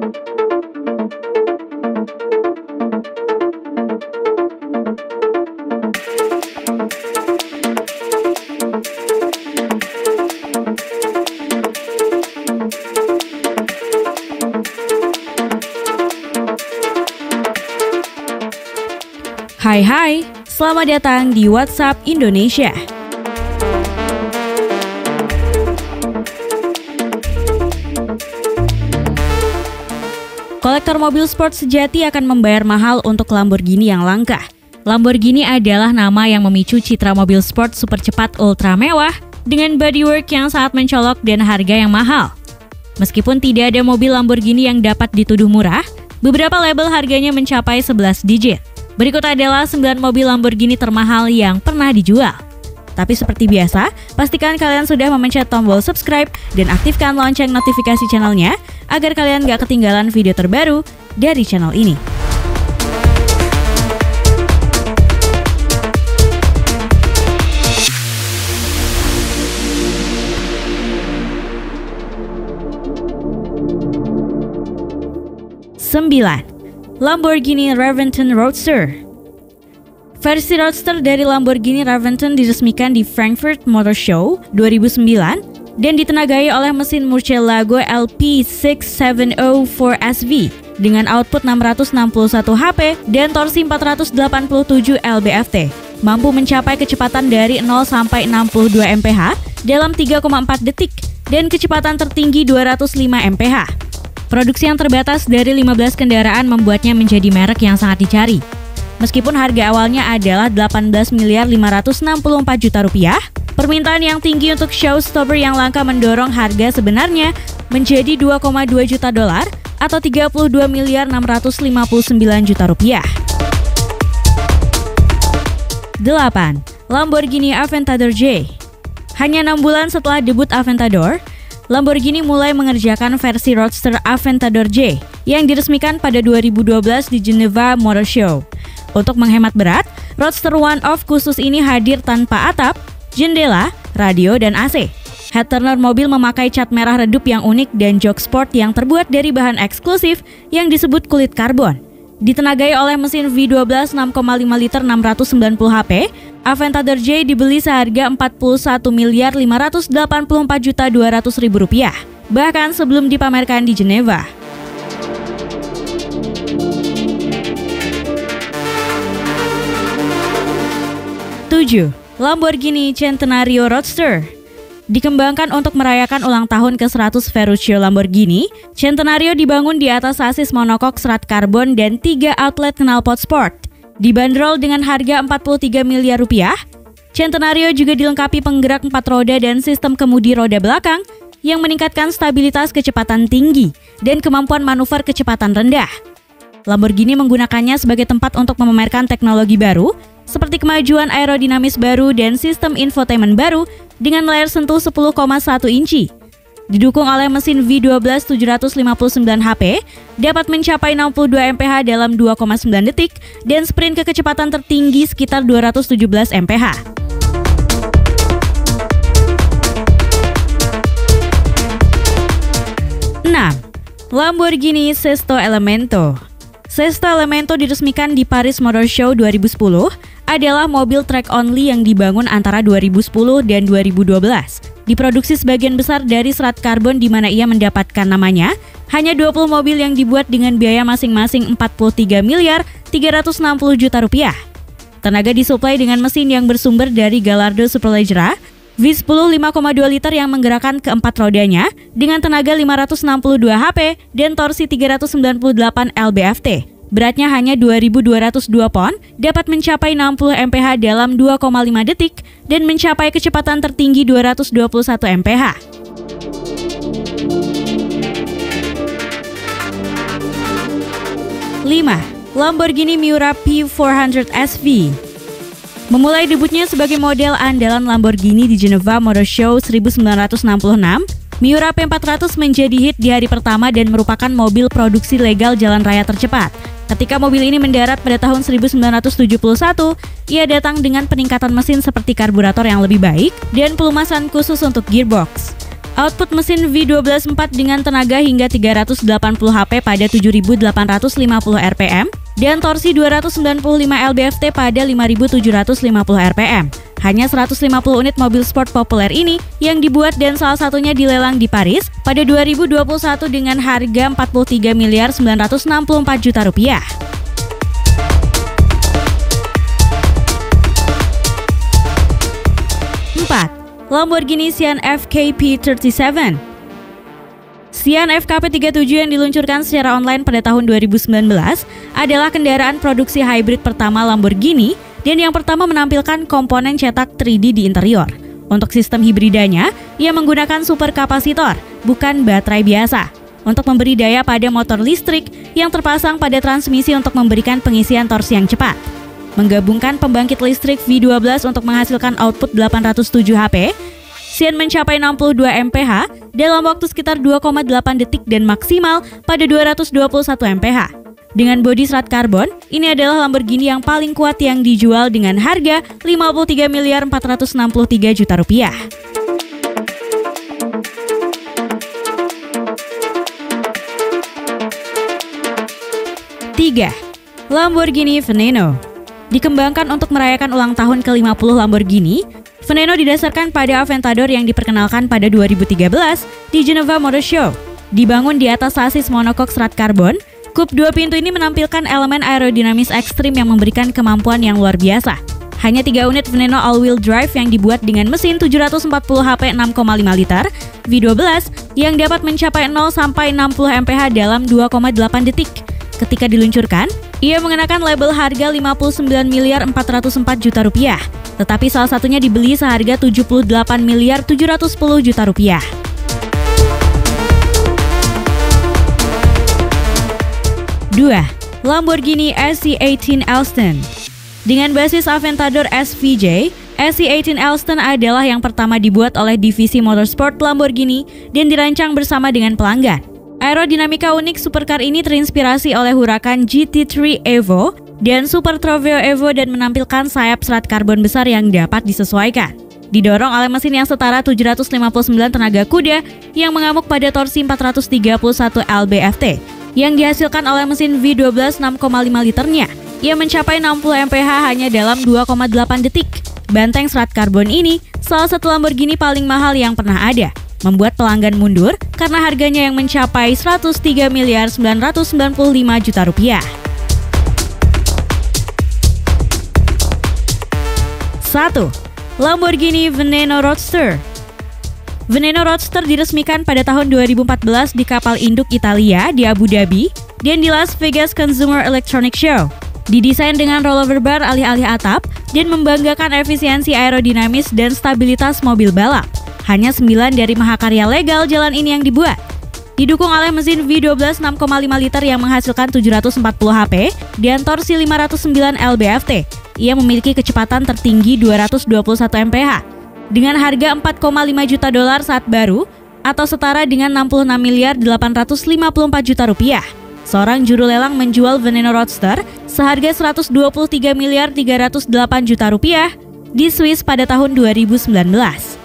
Hai, selamat datang di WhatsApp Indonesia. Kolektor mobil sport sejati akan membayar mahal untuk Lamborghini yang langka. Lamborghini adalah nama yang memicu citra mobil sport super cepat ultra mewah dengan bodywork yang sangat mencolok dan harga yang mahal. Meskipun tidak ada mobil Lamborghini yang dapat dituduh murah, beberapa label harganya mencapai 11 digit. Berikut adalah 9 mobil Lamborghini termahal yang pernah dijual. Tapi seperti biasa, pastikan kalian sudah memencet tombol subscribe dan aktifkan lonceng notifikasi channelnya agar kalian gak ketinggalan video terbaru dari channel ini. Lamborghini Raventon Roadster. Versi Roadster dari Lamborghini Raventon diresmikan di Frankfurt Motor Show 2009 dan ditenagai oleh mesin Murcielago LP6704SV dengan output 661 HP dan torsi 487 lb-ft. Mampu mencapai kecepatan dari 0 sampai 62 mph dalam 3,4 detik dan kecepatan tertinggi 205 mph. Produksi yang terbatas dari 15 kendaraan membuatnya menjadi merek yang sangat dicari. Meskipun harga awalnya adalah 18.564 juta rupiah, permintaan yang tinggi untuk showstopper yang langka mendorong harga sebenarnya menjadi 2,2 juta dolar atau 32.659 juta rupiah. 8. Lamborghini Aventador J. Hanya 6 bulan setelah debut Aventador, Lamborghini mulai mengerjakan versi Roadster Aventador J yang diresmikan pada 2012 di Geneva Motor Show. Untuk menghemat berat, Roadster one-off khusus ini hadir tanpa atap, jendela, radio, dan AC. Head turner mobil memakai cat merah redup yang unik dan jok sport yang terbuat dari bahan eksklusif yang disebut kulit karbon. Ditenagai oleh mesin V12 6,5 liter 690 HP, Aventador J dibeli seharga 41.584.200.000 rupiah, bahkan sebelum dipamerkan di Geneva. 7. Lamborghini Centenario Roadster. Dikembangkan untuk merayakan ulang tahun ke-100 Ferruccio Lamborghini, Centenario dibangun di atas sasis monokok serat karbon dan 3 outlet knalpot sport. Dibanderol dengan harga 43 miliar rupiah, Centenario juga dilengkapi penggerak 4 roda dan sistem kemudi roda belakang yang meningkatkan stabilitas kecepatan tinggi dan kemampuan manuver kecepatan rendah. Lamborghini menggunakannya sebagai tempat untuk memamerkan teknologi baru, seperti kemajuan aerodinamis baru dan sistem infotainment baru dengan layar sentuh 10,1 inci. Didukung oleh mesin V12 759 HP, dapat mencapai 62 mph dalam 2,9 detik dan sprint ke kecepatan tertinggi sekitar 217 mph. 6. Lamborghini Sesto Elemento. Sesto Elemento diresmikan di Paris Motor Show 2010, adalah mobil track only yang dibangun antara 2010 dan 2012. Diproduksi sebagian besar dari serat karbon di mana ia mendapatkan namanya. Hanya 20 mobil yang dibuat dengan biaya masing-masing 43 miliar 360 juta rupiah. Tenaga disuplai dengan mesin yang bersumber dari Gallardo Superleggera V10 5,2 liter yang menggerakkan keempat rodanya dengan tenaga 562 HP dan torsi 398 lb-ft. Beratnya hanya 2.202 pon, dapat mencapai 60 mph dalam 2,5 detik dan mencapai kecepatan tertinggi 221 mph. 5. Lamborghini Miura P400 SV. Memulai debutnya sebagai model andalan Lamborghini di Geneva Motor Show 1966, Miura P400 menjadi hit di hari pertama dan merupakan mobil produksi legal jalan raya tercepat. Ketika mobil ini mendarat pada tahun 1971, ia datang dengan peningkatan mesin seperti karburator yang lebih baik dan pelumasan khusus untuk gearbox. Output mesin V12 4 dengan tenaga hingga 380 HP pada 7.850 rpm dan torsi 295 lb-ft pada 5.750 rpm. Hanya 150 unit mobil sport populer ini yang dibuat dan salah satunya dilelang di Paris pada 2021 dengan harga 43.964 juta rupiah. Lamborghini Sian FKP 37. Sian FKP 37 yang diluncurkan secara online pada tahun 2019 adalah kendaraan produksi hybrid pertama Lamborghini dan yang pertama menampilkan komponen cetak 3D di interior. Untuk sistem hibridanya, ia menggunakan superkapasitor, bukan baterai biasa, untuk memberi daya pada motor listrik yang terpasang pada transmisi untuk memberikan pengisian torsi yang cepat. Menggabungkan pembangkit listrik V12 untuk menghasilkan output 807 HP, Sian mencapai 62 mph dalam waktu sekitar 2,8 detik dan maksimal pada 221 mph. Dengan bodi serat karbon, ini adalah Lamborghini yang paling kuat yang dijual dengan harga 53.463 juta rupiah. Tiga, Lamborghini Veneno. Dikembangkan untuk merayakan ulang tahun ke-50 Lamborghini, Veneno didasarkan pada Aventador yang diperkenalkan pada 2013 di Geneva Motor Show. Dibangun di atas sasis monocoque serat karbon, coupe 2 pintu ini menampilkan elemen aerodinamis ekstrim yang memberikan kemampuan yang luar biasa. Hanya 3 unit Veneno all-wheel drive yang dibuat dengan mesin 740 HP 6,5 liter V12 yang dapat mencapai 0 sampai 60 mph dalam 2,8 detik. Ketika diluncurkan, ia mengenakan label harga 59.404 juta rupiah, tetapi salah satunya dibeli seharga 78.710 juta rupiah. Dua, Lamborghini SC18 Elston. Dengan basis Aventador SVJ, SC18 Elston adalah yang pertama dibuat oleh divisi motorsport Lamborghini dan dirancang bersama dengan pelanggan. Aerodinamika unik supercar ini terinspirasi oleh Huracan GT3 Evo dan Super Trofeo Evo dan menampilkan sayap serat karbon besar yang dapat disesuaikan. Didorong oleh mesin yang setara 759 tenaga kuda yang mengamuk pada torsi 431 lb-ft yang dihasilkan oleh mesin V12 6,5 liternya. Ia mencapai 60 mph hanya dalam 2,8 detik. Banteng serat karbon ini salah satu Lamborghini paling mahal yang pernah ada, membuat pelanggan mundur karena harganya yang mencapai 103.995 juta rupiah. 1. Lamborghini Veneno Roadster. Veneno Roadster diresmikan pada tahun 2014 di kapal induk Italia di Abu Dhabi dan di Las Vegas Consumer Electronics Show. Didesain dengan rollover bar alih-alih atap dan membanggakan efisiensi aerodinamis dan stabilitas mobil balap. Hanya 9 dari mahakarya legal jalan ini yang dibuat. Didukung oleh mesin V12 6,5 liter yang menghasilkan 740 HP dan torsi 509 lb-ft. Ia memiliki kecepatan tertinggi 221 mph. Dengan harga 4,5 juta dolar saat baru atau setara dengan 66.854 juta rupiah. Seorang juru lelang menjual Veneno Roadster seharga 123.308 juta rupiah di Swiss pada tahun 2019.